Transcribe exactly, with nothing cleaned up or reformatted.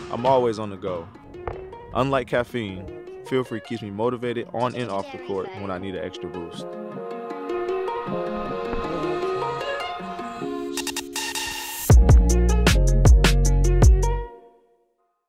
I'm always on the go. Unlike caffeine, Feel Free keeps me motivated on and off the court when I need an extra boost.